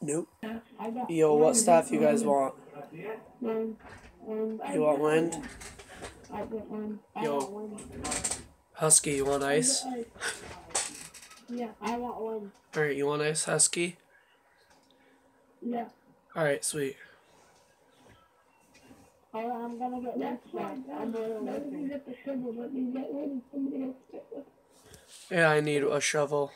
Nope. I got Yo, what stuff you guys want? one. You want wind? I got one. I Yo. want one. Husky, you want ice? Yeah, I want one. Alright, you want ice, Husky? Yeah. Alright, sweet. Alright, I'm gonna get this one. I'm gonna let me get the shovel. Let me get one. Somebody else get one. Yeah, I need a shovel.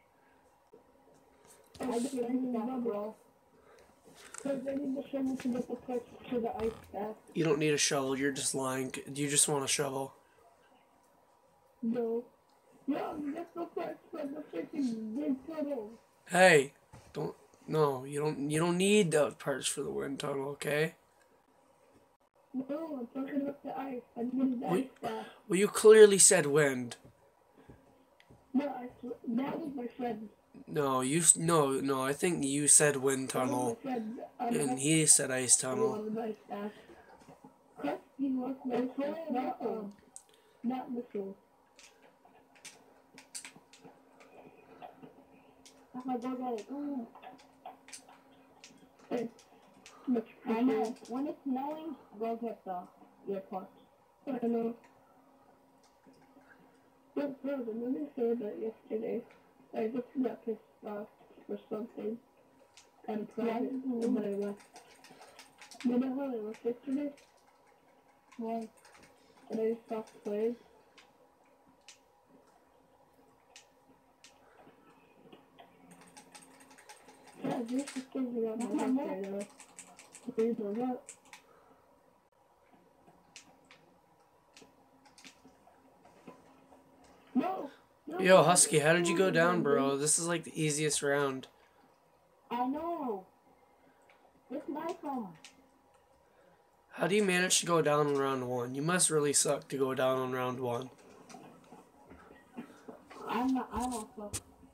I just need that, bro. Because I need the shovel to get the parts to the ice staff. You don't need a shovel, you're just lying. You just want a shovel. No. No, get the parts from the freaking wind tunnel. Hey, you don't need the parts for the wind tunnel, okay? No, I'm talking about the ice. I need the ice staff. Well, you clearly said wind. No, that was my friend. No, I think you said wind tunnel, and he said ice tunnel. Not missile. Oh my God, I know. When it's snowing, go get the earpods. I know. But bro, when they said that yesterday, I just got pissed off for something. And private, but I left. You know how I left yesterday? Why? And I stopped playing. Yeah, this is thinking about my life right now. Please don't know. No! Yo, Husky, how did you go down, bro? This is like the easiest round. I know. It's my phone. How do you manage to go down in round 1? You must really suck to go down on round 1. I don't suck.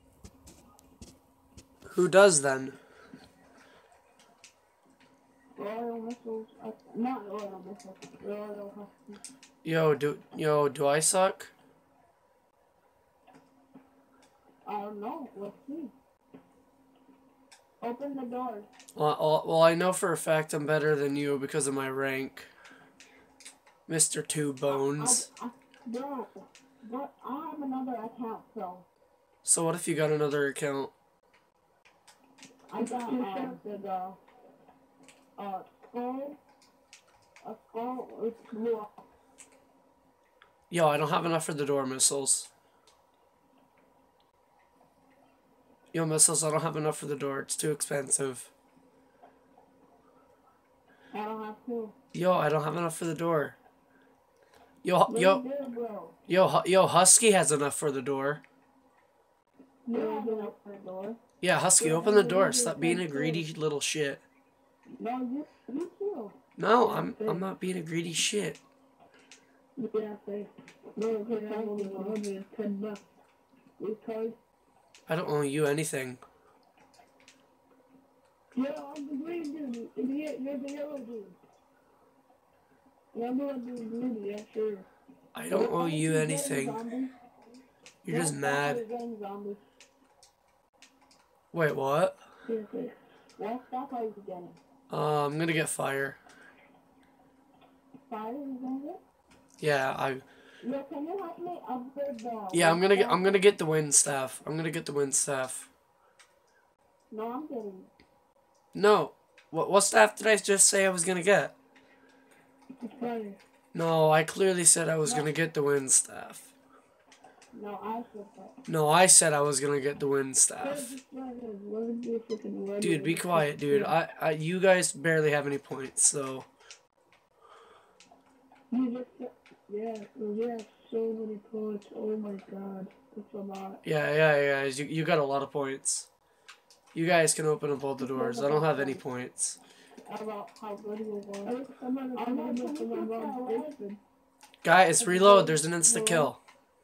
Who does then? Royal missiles. Not royal missiles. Royal Husky. Do I suck? I don't know. Let's see. Open the doors. Well, I know for a fact I'm better than you because of my rank. Mr. Two Bones. Bro, but I have another account, so. So what if you got another account? I got a skull with blue. Yo, I don't have enough for the door missiles. Yo, missiles, I don't have enough for the door. It's too expensive. I don't have to. Yo, I don't have enough for the door. Yo, Husky has enough for the door. You have enough for the door? Yeah, Husky, open the door. Stop being a greedy little shit. No, you too. No, I'm not being a greedy shit. Yeah, say. No, because I only $110. Because. I don't owe you anything. Yeah, I'm the green dude. Idiot, you're the yellow dude. Yeah, I'm the one doing blue, yeah, sure. I don't owe you anything. You're just mad. Wait, what? Seriously. What stuff are you getting? I'm gonna get fire. Fire you gonna get? Yeah, Yeah, can you help me upgrade the... Yeah, I'm gonna get the wind staff. I'm gonna get the wind staff. No, I'm getting... No. What staff did I just say I was gonna get? The fire. No, I clearly said I was gonna get the wind staff. No, I said that. No, I said I was gonna get the wind staff. Dude, be quiet, dude. You guys barely have any points, so... Yeah, we have so many points. Oh my god, that's a lot. Yeah, you got a lot of points. You guys can open up all the doors. I don't have any points. Guys, reload. There's an insta-kill.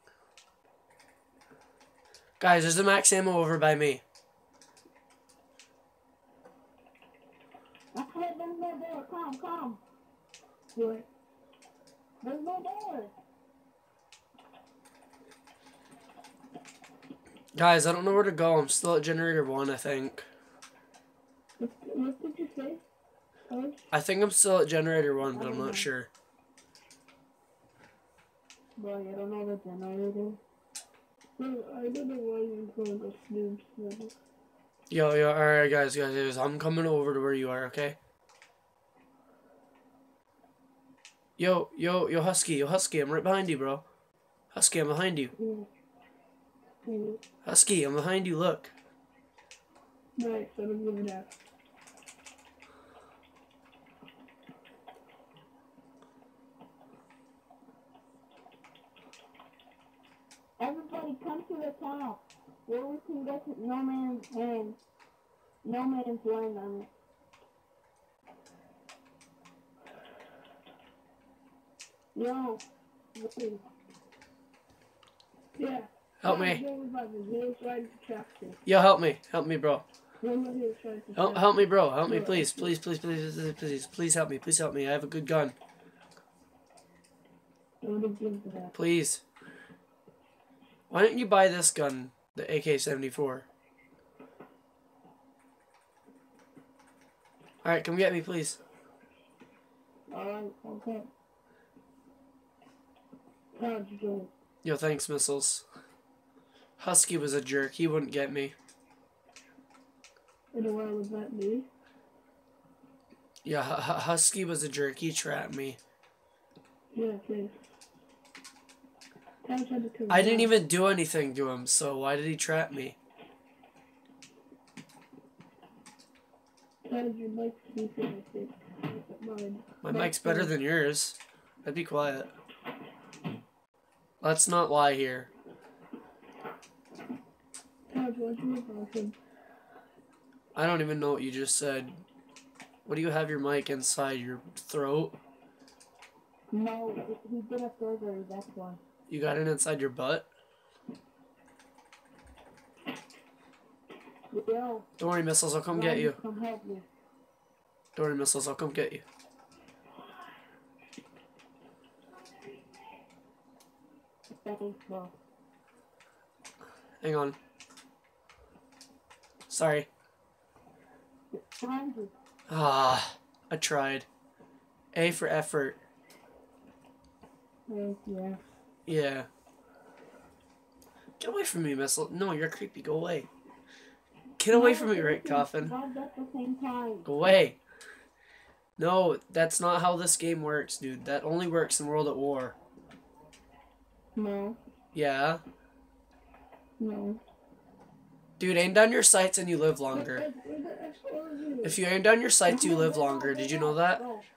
Guys, there's a max ammo over by me. Okay, there's no door. Come. What? There's no door. Guys, I don't know where to go. I'm still at generator 1, I think. say? Orange? I think I'm still at generator 1, but I'm not sure. Boy, I don't know the generator. No, I don't know why you're going to snooze. Yo, alright guys, I'm coming over to where you are, okay? Yo, Husky, I'm right behind you, bro. Husky, I'm behind you. Husky, I'm behind you, look. Nice, I don't give that. Everybody come to the top where we can get to no man's land. No man's land on it. Yo, wait. Yeah. Help me. Yeah, Yo, help me, bro. Help me, bro. Help me, please. Please help me. Please help me. I have a good gun. Please. Why don't you buy this gun, the AK-74? Alright, come get me, please. Alright, okay. How'd you do? Yo, thanks, missiles. Husky was a jerk. He wouldn't get me. In a while, was that me? Yeah, Husky was a jerk. He trapped me. Yeah, thanks. I didn't even do anything to him, so why did he trap me? Your mic's decent, I think. Mine. My mic's better than yours. I'd be quiet. Let's not lie here. I don't even know what you just said. What do you have your mic inside your throat? No, he did a surgery, that's why. You got it inside your butt? Yo. Don't worry, missiles, I'll come get you. Come help me. Don't worry, missiles, I'll come get you. Thanks, bro. Hang on. Sorry. Ah, I tried. A for effort. Yeah. Yeah. Get away from me, missile. No, you're creepy. Go away. Get away from me, Rick Coffin. Go away. No, that's not how this game works, dude. That only works in World at War. No. Yeah. No. Dude, aim down your sights and you live longer. If you aim down your sights, you live longer. Did you know that?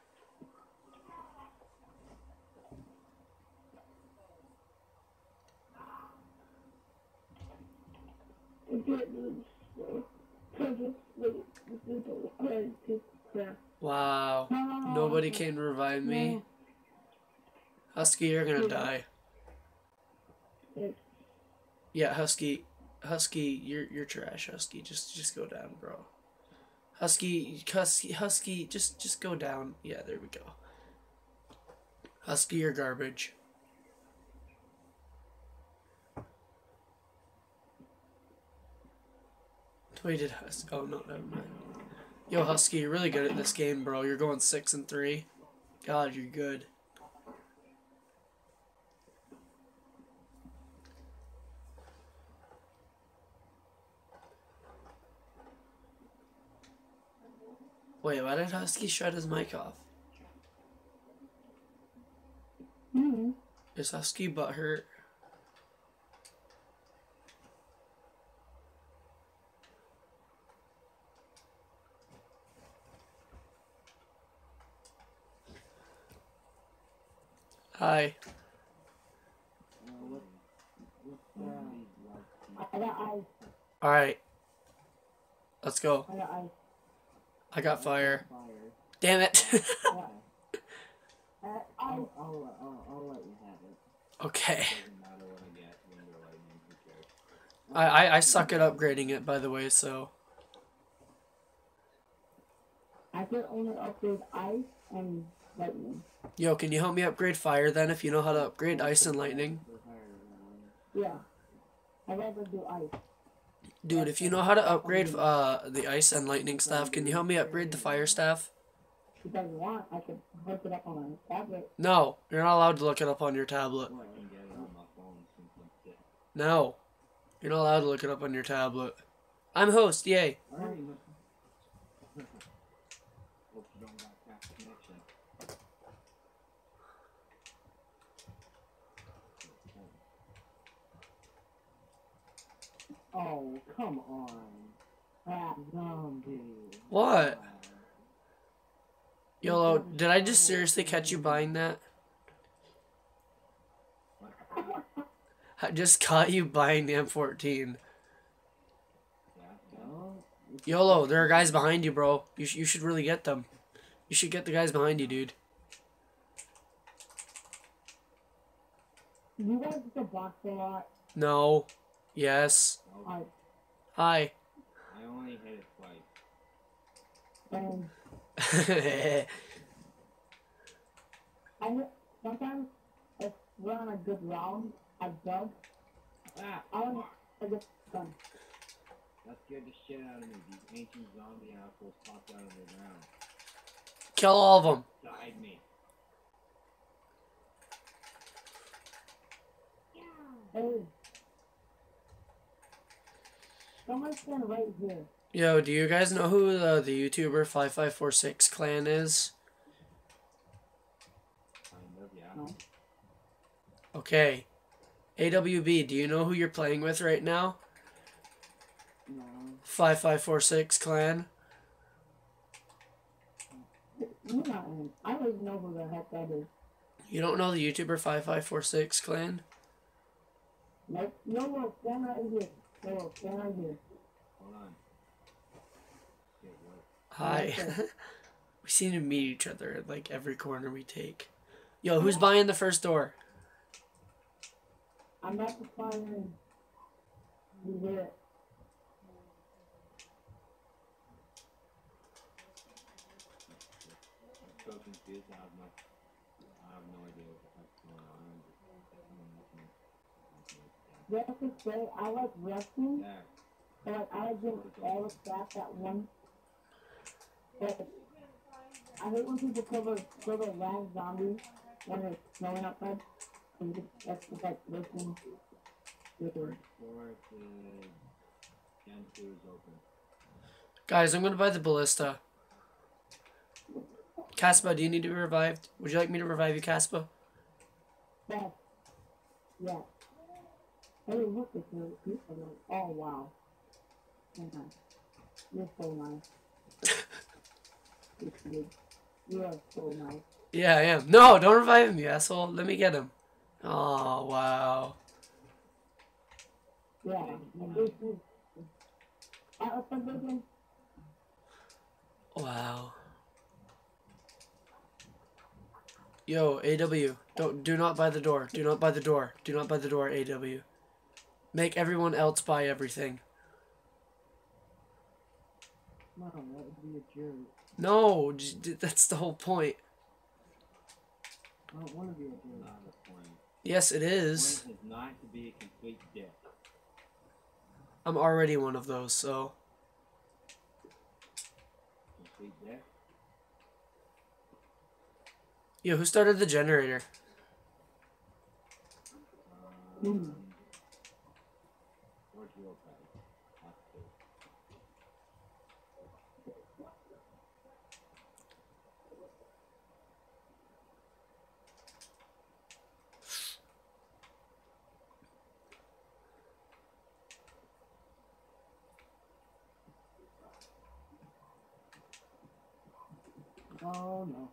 Wow. Nobody can revive me. Husky, you're gonna die. Yeah, Husky, you're trash. Husky, just go down, bro. Husky, just go down. Yeah, there we go. Husky, you're garbage. Wait, did Husky? Oh no, never mind. Yo, Husky, you're really good at this game, bro. You're going 6-3. God, you're good. Wait, why did Husky shut his mic off? Is Husky butthurt? Hi. Alright. Let's go. I got fire. Damn it. I'll let you have it. Okay. I suck at upgrading it, by the way, so. I can only upgrade ice and lightning. Yo, can you help me upgrade fire then if you know how to upgrade ice and lightning? Yeah. I'd rather do ice. Dude, if you know how to upgrade the ice and lightning staff, can you help me upgrade the fire staff? If you want, I could look it up on a tablet. No, you're not allowed to look it up on your tablet. Well, I can get it on my phone since I'm sick. No, you're not allowed to look it up on your tablet. I'm host, yay. Alright. Hope you don't got fast connection. Oh, come on. That zombie. What? YOLO, did I just seriously catch you buying that? I just caught you buying the M14. YOLO, there are guys behind you, bro. You should really get them. You should get the guys behind you, dude. You guys get the box a lot. No. Yes. I Hi. I only hit it twice. sometimes if we're on a good round, I dug. I get done. That scared the shit out of me. These ancient zombie assholes popped out of the ground. Kill all of them. Died me. Hey. Someone's standing right here. Yo, do you guys know who the YouTuber 5546 clan is? Kind of, yeah. No. Okay. AWB, do you know who you're playing with right now? No. 5546 clan? You're not in. I don't even know who the heck that is. You don't know the YouTuber 5546 clan? Nope. No, stand right here. No, stand right here. Hold on. Shit, what? Hi. We seem to meet each other at like every corner we take. Yo, who's buying the first door? I'm not the fire. You hear it. I'm so confused. I have no idea what the heck's going on. You have to say, I like wrestling, There. but I like doing all the stats at once. But I hate when people cover land zombies when it's snowing outside. That's just like wrestling. First floor, the Gen 2 is open. Guys, I'm gonna buy the ballista. Caspa, do you need to be revived? Would you like me to revive you, Caspa? Yeah. Yeah. Hey, look at you. You're so nice. Oh, wow. You're nice. You're so nice. You are so nice. Yeah, I am. No, don't revive him, you asshole. Let me get him. Oh, wow. Yeah. This is... what's the big Wow. Yo, AW, do not buy the door. Do not buy the door. Do not buy the door, AW. Make everyone else buy everything. No, that would be a jerk. No, that's the whole point. I don't want to be a jerk. Not the point. Yes, it The is. point is not to be a complete dick. I'm already one of those, so. Complete dick? Yo, who started the generator? Where's your pad? That's it. Oh, no.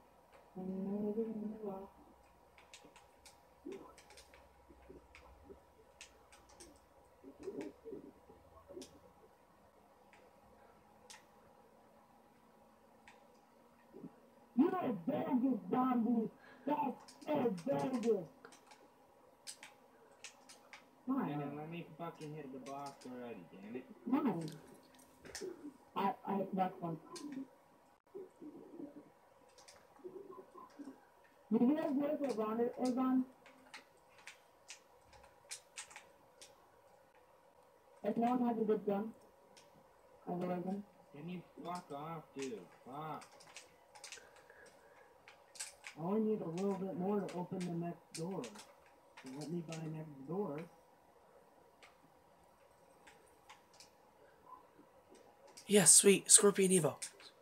You're a Vegas zombie. That's a Vegas. Man, then let me fucking hit the box already, damn it. Mine. I hit that one. Did you guys notice what round it is on? If no one has a good gun, as a weapon. Can you fuck off, dude? Fuck. I only need a little bit more to open the next door. So let me buy next door. Yeah, sweet. Scorpion Evo.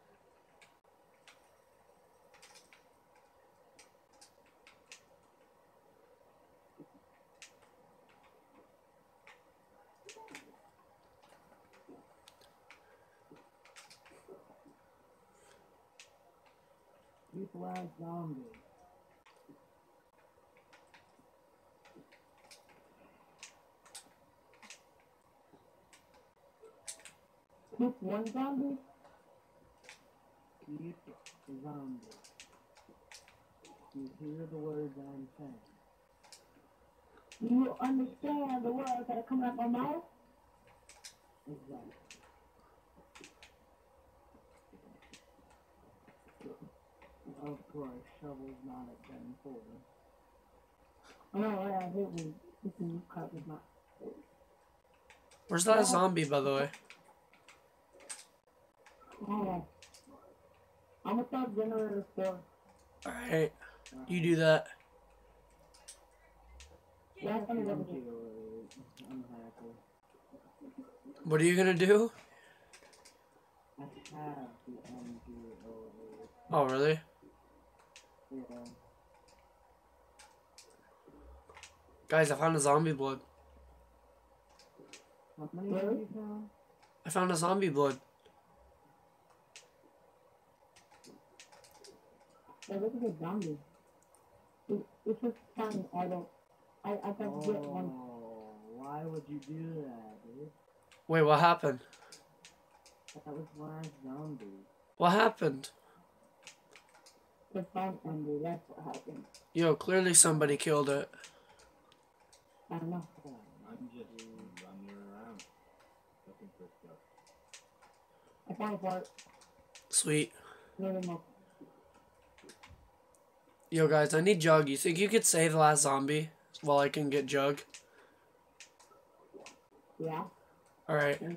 People as zombies. Keep one zombie? Keep zombie. You hear the words I'm saying. Do you understand the words that are coming out my mouth? Exactly. Of course, shovel's not at 10-4. I know, right? I hate when you can cut with my... Where's that zombie, by the way? Oh. I'm gonna start generator 4. Alright. You do that. Yeah, I'm gonna go I'm happy. What are you gonna do? I have the MG08. Oh, really? Yeah. Guys, I found a zombie blood. How many have you found? I found a zombie blood. Yeah, look at the zombie. It's just tiny. I got to get one. Why would you do that, dude? Wait, what happened? That was last zombie. What happened? The found zombie. That's what happened. Yo, clearly somebody killed it. I don't know. I'm just running around looking for stuff. I found a part. Sweet. Never know. Yo, guys, I need Jug. You think you could save the last zombie while I can get Jug? Yeah. Alright. Hey,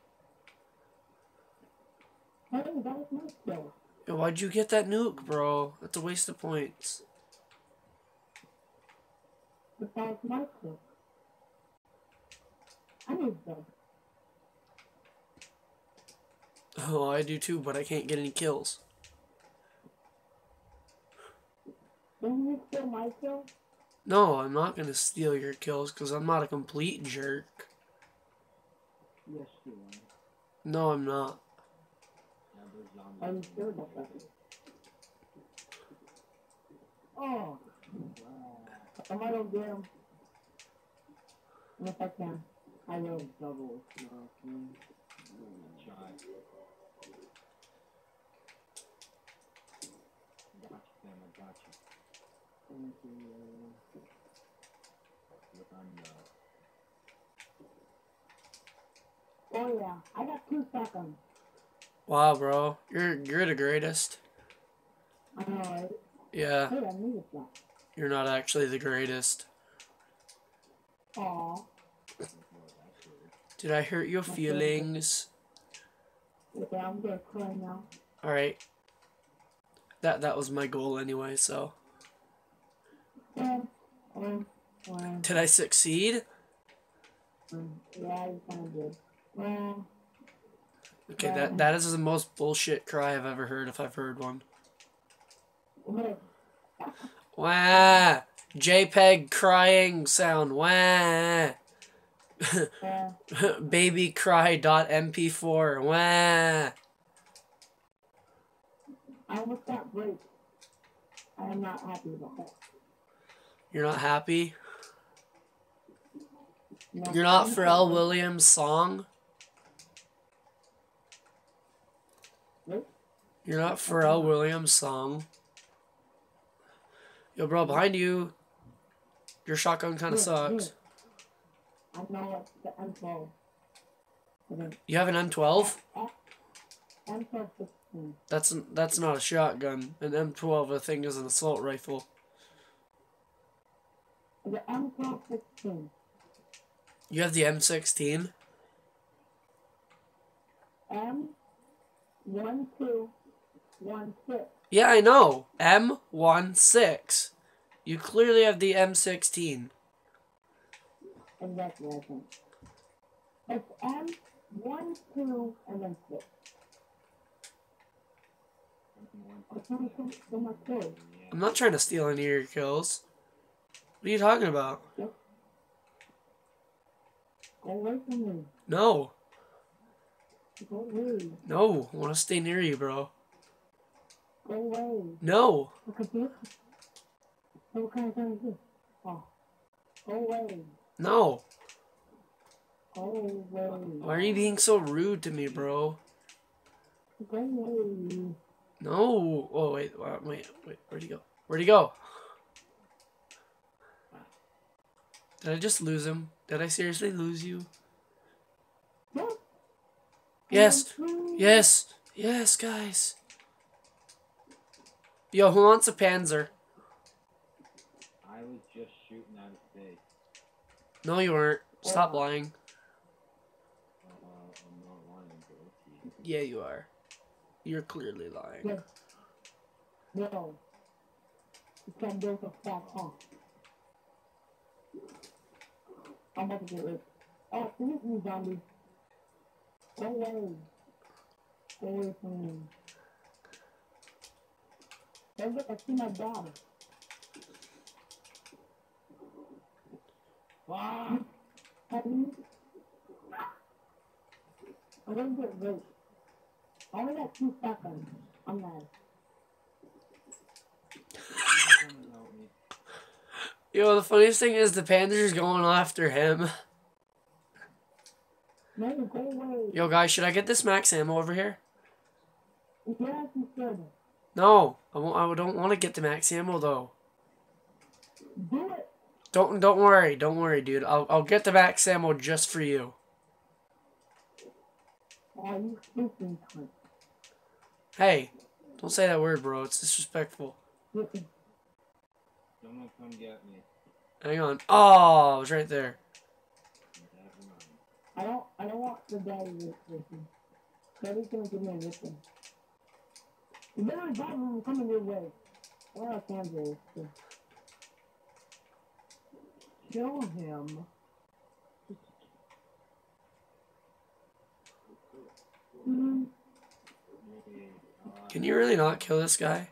that was my kill. Yo, why'd you get that nuke, bro? That's a waste of points. But that was my kill. I need them. Oh, I do too, but I can't get any kills. Didn't you steal my kill? No, I'm not gonna steal your kills because I'm not a complete jerk. Yes, you are. No, I'm not. Yeah, there's zombies. Are you sure about that? Oh! Wow. I might go get them. And if I can, I will. Double smoking. Try. Got you, fam. I got you. Thank you. Look, I'm Oh yeah, I got 2 seconds. Wow, bro. You're the greatest. I know, right? Yeah, Hey, I needed that. you're not actually the greatest. Aw. Did I hurt your feelings? Okay, I'm gonna cry now. Alright. That was my goal anyway, so. Um, Did I succeed? yeah, you kinda did. Okay, that is the most bullshit cry I've ever heard if I've heard one. Wah! JPEG crying sound. Wah! Baby cry .mp4. Wah! I almost got break. I am not happy about that. You're not happy? No, You're not I'm Pharrell sorry. Williams' song? What? You're not Pharrell Williams' song? Yo, bro, behind you. Your shotgun kind of sucks. I know it's the M12. You have an M12? M12 16. That's not a shotgun. An M12, I think, is an assault rifle. The M12 16. You have the M16? M1216. Yeah, I know. M16. You clearly have the M16. Exactly, I think. It's M12 and then 6. It's only so much kills. I'm not trying to steal any of your kills. What are you talking about? Go away from me. No. Go away. No. I want to stay near you, bro. Go away. No. Look at this. What kind of gun is this? Oh. Go away. No. Go away. Why are you being so rude to me, bro? Go away. No. Oh, wait. Where'd he go? Where'd he go? Did I just lose him? Did I seriously lose you? Yeah. Yes. Yes. Yes, guys. Yo, who wants a Panzer? I was just shooting out of space. No, you weren't. Stop lying. I'm not lying, but okay. Yeah, you are. You're clearly lying. Yes. No. You can't do it for fat off. I'm about to get rid. Oh, finish me, zombie. Go away. Go away from me. Hey, look, I see my dog. Fuck! Happy? I'm gonna get raped. I only got 2 seconds. I'm mad. Yo, the funniest thing is the Panzer's going after him. No, go away. Yo, guys, should I get this max ammo over here? Yes, you should. No, I don't want to get the max ammo though. Do it. Don't worry, dude. I'll get the max ammo just for you. Oh, you stupid cunt. Hey, don't say that word, bro. It's disrespectful. Someone come get me. Hang on. Oh, I was right there. I don't want the daddy listen. Daddy's gonna give me a listen. You better die when I'm coming your way. Or I can do it. Kill him. Can you really not kill this guy?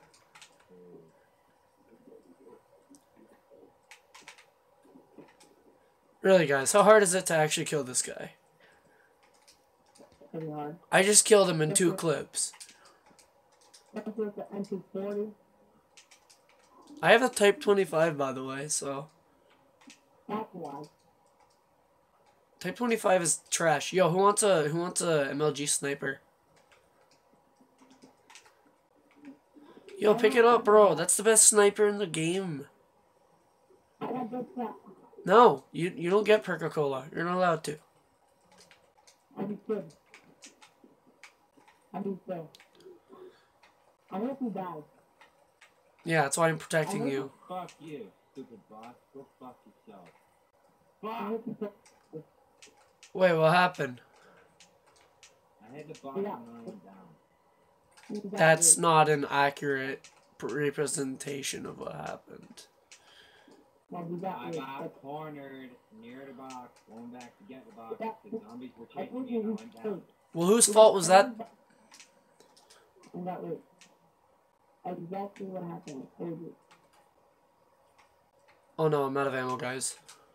Really, guys, how hard is it to actually kill this guy? Pretty hard. I just killed him in 2 clips. That's with the MP40. I have a Type 25, by the way, so... That's why. Type 25 is trash. Yo, who wants a MLG sniper? Yo, pick it up, bro. That's the best sniper in the game. I got this shot. No, you don't get Perca-Cola. You're not allowed to. I be good. I be good. I hope you die. Yeah, that's why I'm protecting you. Fuck you, stupid boss. Go fuck yourself. I Fuck! hope you die. Wait, what happened? I had the boss when I went down. That's not an accurate representation of what happened. Well, you got I me. got cornered near the box, going back to get the box. The zombies were I chasing told me and I you went down. Well, whose fault was that? I got raped. Exactly what happened. I told you. Oh no, I'm out of ammo, guys.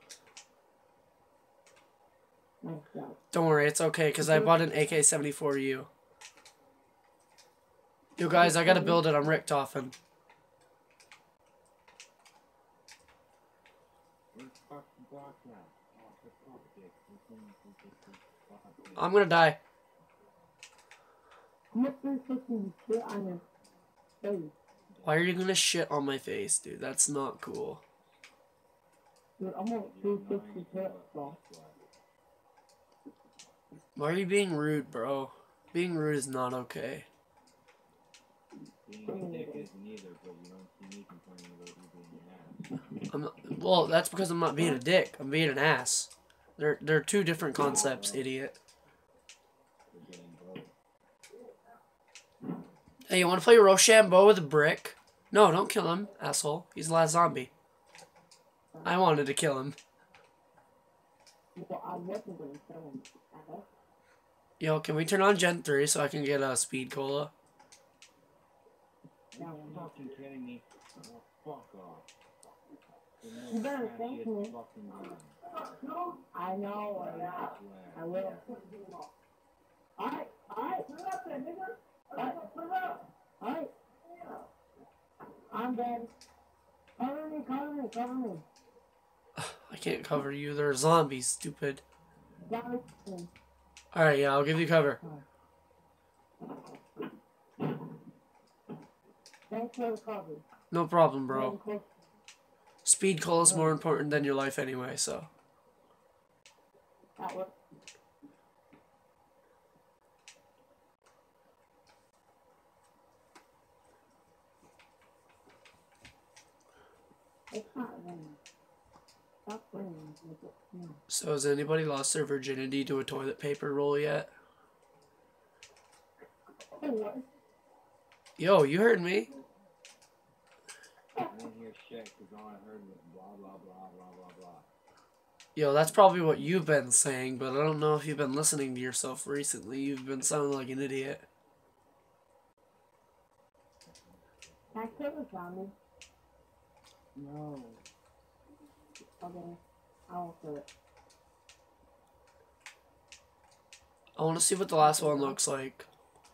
Nice job. Don't worry, it's okay, because I bought an AK-74U. Yo, guys, I gotta build it. I'm Richtofen. Where's the fucking box at? Oh, the fuck, dick. I'm gonna die. I'm not going to shit on your face. Why are you gonna shit on my face, dude? That's not cool. Dude, I'm gonna 360 hit, bro. Why are you being rude, bro? Being rude is not okay. Being a dick isn't either, but you don't see me complaining about you being an ass. Well, that's because I'm not being a dick. I'm being an ass. They're 2 different concepts, idiot. For getting Hey, you want to play Rochambeau with a brick? No, don't kill him, asshole. He's the last zombie. I wanted to kill him. Well, I wasn't going to kill him. Yo, can we turn on Gen 3 so I can get a speed cola? Are you fucking kidding me? Oh, fuck off. You better thank me. I know. I will. Alright. Alright. I'm dead. Cover me. I can't cover you. They're zombies, stupid. Zombies. Alright, yeah, I'll give you cover. Thanks for the cover. No problem, bro. Speed cola is more important than your life anyway, so. That works. It's not raining. Stop raining. So has anybody lost their virginity to a toilet paper roll yet? What? Yo, you heard me. I didn't hear shit because all I heard was blah, blah, blah, blah, blah, blah. Yo, that's probably what you've been saying, but I don't know if you've been listening to yourself recently. You've been sounding like an idiot. Can I kill the zombie? No. Okay. I won't kill it. I want to see what the last one looks like.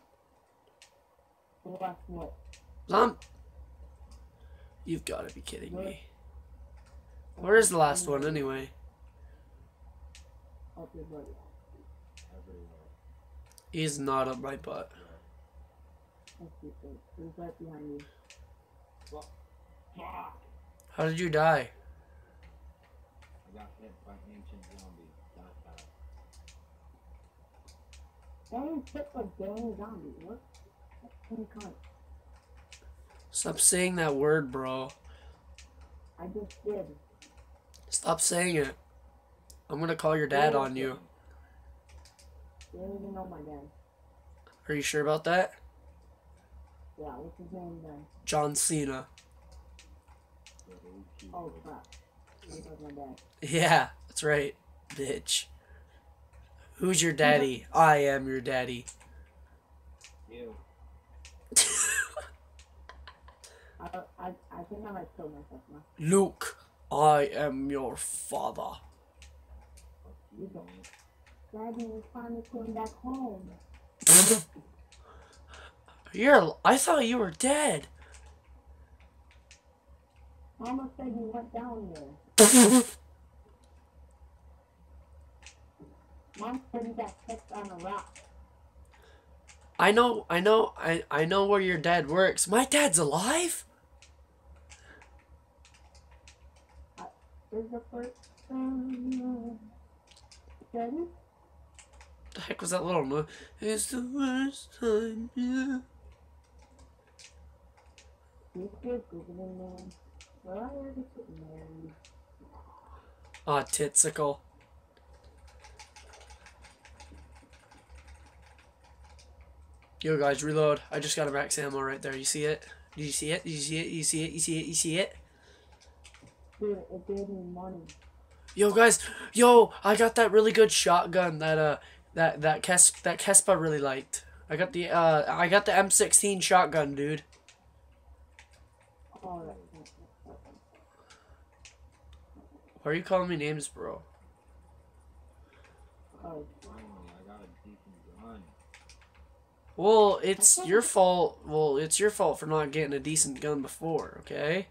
The last what? You've got to be kidding me. Where is the last one anyway? Up your butt. Everywhere. He's not up my butt. He's right behind you. Fuck. How did you die? I got hit by ancient zombies. That. That ain't hit like damn zombie. What? That's kind. Stop saying that word, bro. I just did. Stop saying it. I'm gonna call your dad on you. You don't even know my dad. Are you sure about that? Yeah, what's his name then? John Cena. Oh crap. That's my dad. Yeah, that's right, bitch. Who's your daddy? I am your daddy. Ew. I think I might kill myself now. Luke, I am your father. You go. Daddy, we finally came back home. I thought you were dead. Mama said you went down there. Mom said you got kicked on a rock. I know where your dad works. My dad's alive? Is the first time Daddy? The heck was that little noise? It's the first time, yeah. You still googling man. Well, I already sitting there. Aw, titsicle. Yo guys, reload. I just got a max ammo right there. You see it? Did you see it? Did you see it? You see it? You see it? You see it? Dude, it gave me money. Yo guys, yo, I got that really good shotgun that Kespa really liked. I got the M16 shotgun, dude. Oh, Why are you calling me names, bro? oh. Finally, I got a decent gun. Well, it's your fault. Well, it's your fault for not getting a decent gun before, okay?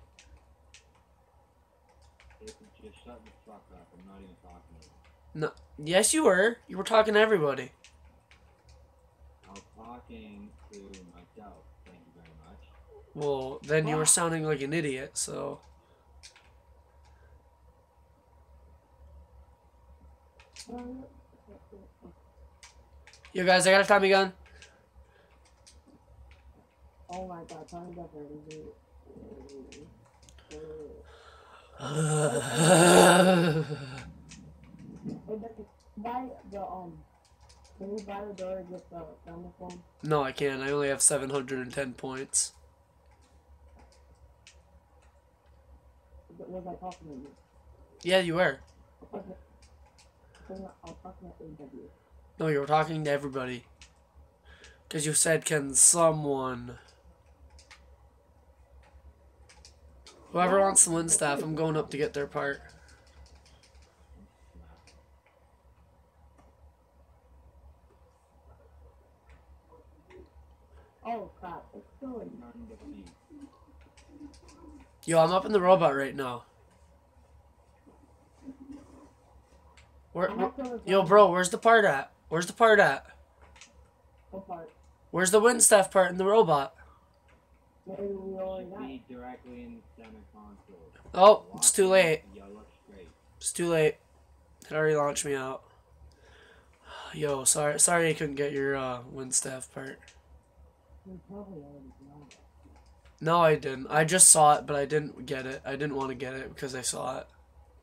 Just shut the fuck up. I'm not even talking to you. No. Yes, you were. You were talking to everybody. I was talking to myself. Thank you very much. Well, then you were sounding like an idiot, so... Yo, guys, I got a Tommy gun. Oh my god, Tommy got ready. Buy Can you buy the door and get the thermophone? No, I can't. I only have 710 points. Was I talking to you? Yeah, you were. I was talking to AW. No, you were talking to everybody. Because you said, can someone... Whoever wants the wind staff, I'm going up to get their part. Oh crap, it's still in. Yo, I'm up in the robot right now. Yo, bro, where's the part at? Where's the part at? What part? Where's the wind staff part in the robot? Maybe we already got it. Be directly in the center console. Oh, it's too late. Yellow straight. It's too late. It already launched me out. Yo, sorry I couldn't get your wind staff part. We probably already got it. No, I didn't. I just saw it, but I didn't get it. I didn't want to get it because I saw it.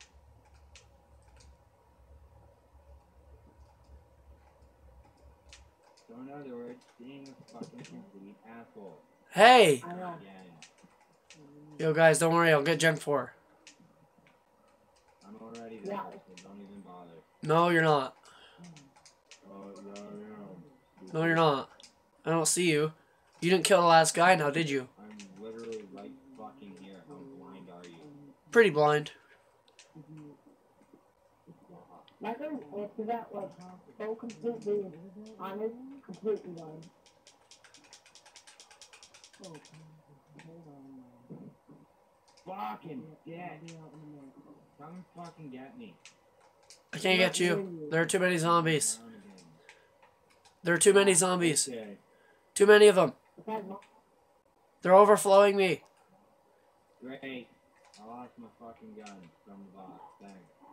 So in other words, being a fucking complete asshole. Hey! I know. Yeah. Yo, guys, don't worry. I'll get Gen 4. I'm already there, Yeah. so don't even bother. No, you're not. Oh, yeah. No, you're not. I don't see you. You didn't kill the last guy now, did you? I'm literally right fucking here. How blind are you? Pretty blind. My friend answered that was so completely honest, completely honest. Fucking dead. Come fucking get me. I can't get you. There are too many zombies. Down again. There are too many zombies. Okay. Too many of them. Besides, They're overflowing me. Great. I lost my fucking gun from the box. Thanks.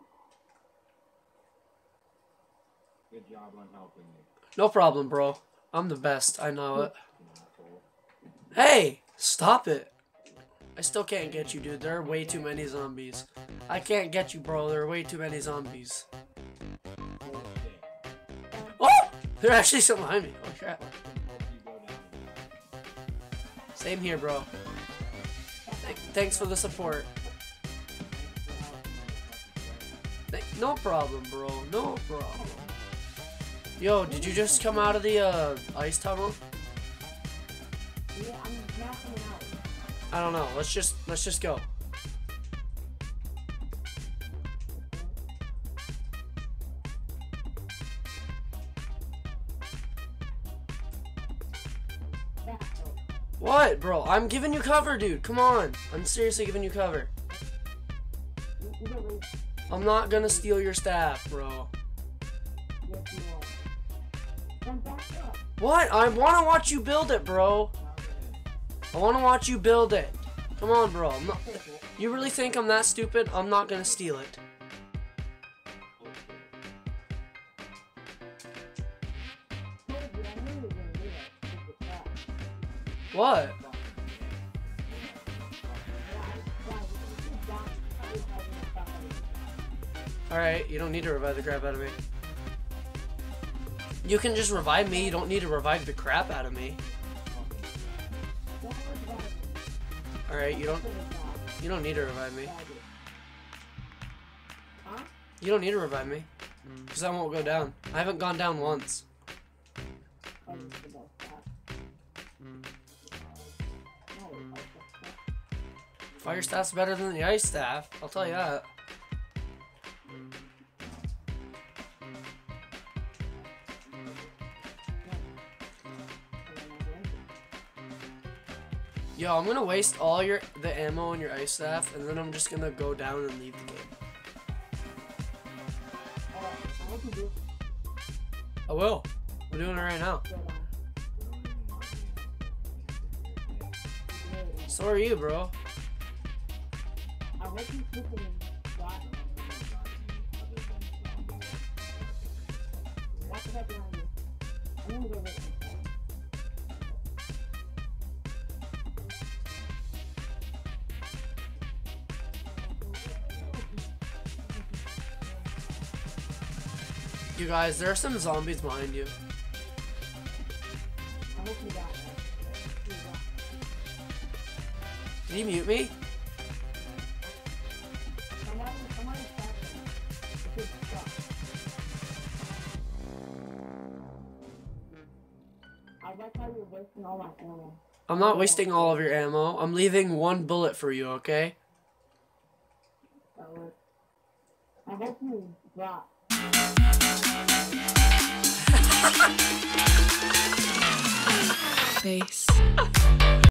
Good job on helping me. No problem, bro. I'm the best. I know it. You asshole. Hey! Stop it. I still can't get you, dude. There are way too many zombies. I can't get you, bro. There are way too many zombies. Oh! They're actually still behind me. Oh, crap. Same here, bro. Thanks for the support. No problem, bro. No problem. Yo, did you just come out of the ice tunnel? yeah, I'm not coming out. I don't know. Let's just go. Yeah, so, What, bro? I'm giving you cover, dude. Come on. I'm seriously giving you cover. you don't really, I'm not gonna steal your staff, bro. yes, you are. Then back up. What? I wanna watch you build it, bro. I wanna watch you build it. Come on, bro. You really think I'm that stupid? I'm not gonna steal it. What? Alright, you don't need to revive the crap out of me. You can just revive me, you don't need to revive the crap out of me. Alright, you don't need to revive me. You don't need to revive me. Because I won't go down. I haven't gone down once. Fire staff's better than the ice staff, I'll tell you that. Yo, I'm gonna waste all the ammo on your ice staff, and then I'm just gonna go down and leave the game. I will. I'm doing it right now. So are you, bro. I hope you sleeping in that. Watch it up behind you. I'm gonna go with You guys, there are some zombies behind you. I hope you got it. Did you mute me? Somebody it. I like how you're wasting all my ammo. I'm not wasting all of your ammo. I'm leaving one bullet for you, okay? That works. I hope you drop. Face.